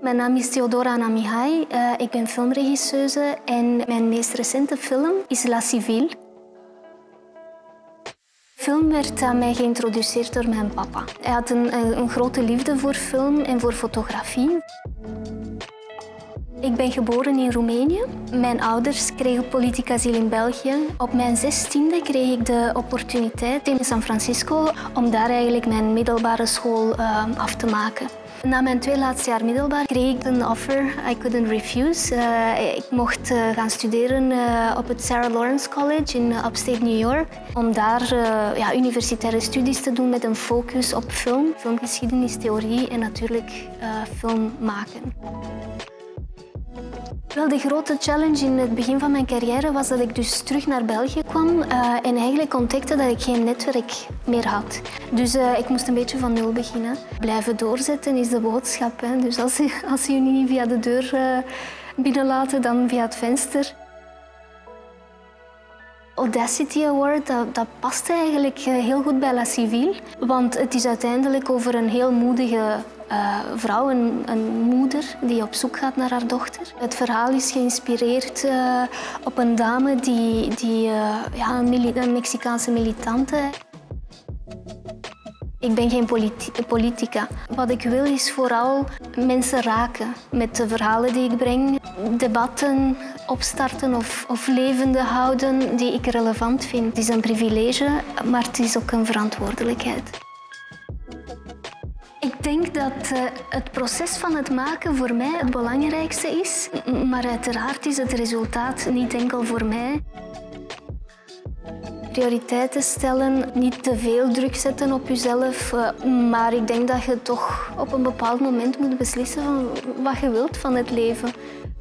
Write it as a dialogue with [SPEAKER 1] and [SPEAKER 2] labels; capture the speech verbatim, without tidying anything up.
[SPEAKER 1] Mijn naam is Theodora Namihai. Uh, ik ben filmregisseuse en mijn meest recente film is La Civile. De film werd aan mij geïntroduceerd door mijn papa. Hij had een, een, een grote liefde voor film en voor fotografie. Ik ben geboren in Roemenië. Mijn ouders kregen politiek asiel in België. Op mijn zestiende kreeg ik de opportuniteit in San Francisco om daar eigenlijk mijn middelbare school uh, af te maken. Na mijn twee laatste jaar middelbaar kreeg ik een offer I couldn't refuse. Uh, ik mocht uh, gaan studeren uh, op het Sarah Lawrence College in uh, upstate New York. Om daar uh, ja, universitaire studies te doen met een focus op film, filmgeschiedenis, theorie en natuurlijk uh, film maken. Wel, de grote challenge in het begin van mijn carrière was dat ik dus terug naar België kwam uh, en eigenlijk ontdekte dat ik geen netwerk meer had. Dus uh, ik moest een beetje van nul beginnen. Blijven doorzetten is de boodschap. Hè? Dus als ze, als ze je niet via de deur uh, binnenlaten, dan via het venster. Audacity Award, dat, dat past eigenlijk heel goed bij La Civile. Want het is uiteindelijk over een heel moedige uh, vrouw, een, een moeder die op zoek gaat naar haar dochter. Het verhaal is geïnspireerd uh, op een dame die, die uh, ja, een, mili een Mexicaanse militante. Ik ben geen politi politica. Wat ik wil is vooral mensen raken met de verhalen die ik breng. Debatten opstarten of, of levende houden die ik relevant vind. Het is een privilege, maar het is ook een verantwoordelijkheid. Ik denk dat uh, het proces van het maken voor mij het belangrijkste is. Maar uiteraard is het resultaat niet enkel voor mij. Prioriteiten stellen, niet te veel druk zetten op jezelf, maar ik denk dat je toch op een bepaald moment moet beslissen van wat je wilt van het leven.